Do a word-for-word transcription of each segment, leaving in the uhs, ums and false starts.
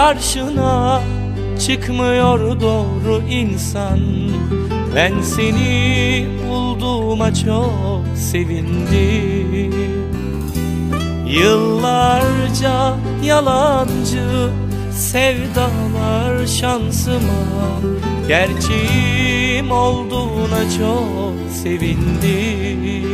karşına çıkmıyor doğru insan. Ben seni bulduğuma çok sevindim. Yıllarca yalancı sevdalar şansıma gerçeğim olduğuna çok sevindim.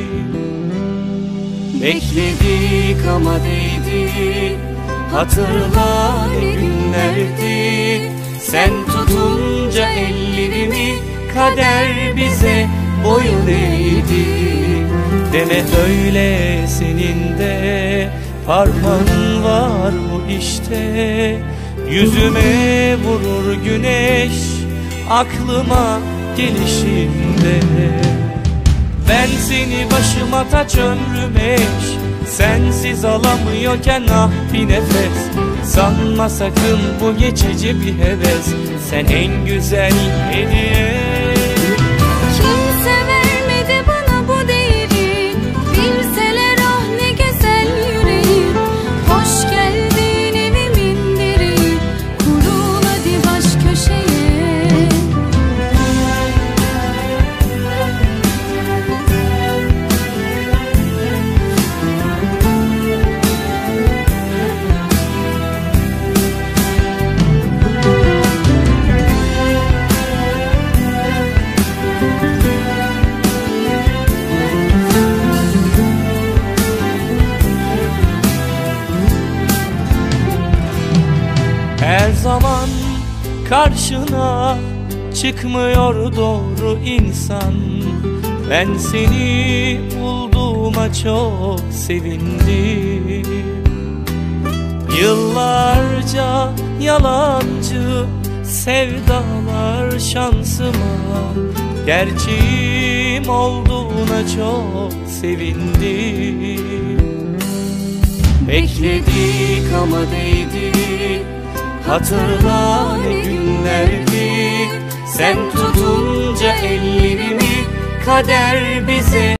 Bekledik ama değdi, hatırla ne günlerdi. Sen tutunca ellerimi kader bize boyun eğdi. Deme öyle, senin de parmağın var bu işte. Yüzüme vurur güneş aklıma gelişinde. Ben seni başıma taç ömrüm eş, sensiz alamıyorken ah bir nefes. Sanma sakın bu geçici bir heves, sen en güzel hediye. Kimse vermedi bana bu değeri, bilseler ah ne güzel yüreğim. Hoş geldin evimin direği, kurul hadi baş köşeye. Her zaman karşına çıkmıyor doğru insan. Ben seni bulduğuma çok sevindim. Yıllarca yalancı sevdalar şansıma gerçeğim olduğuna çok sevindim. Bekledik ama değdi, hatırla ne günlerdi. Sen tutunca ellerimi kader bize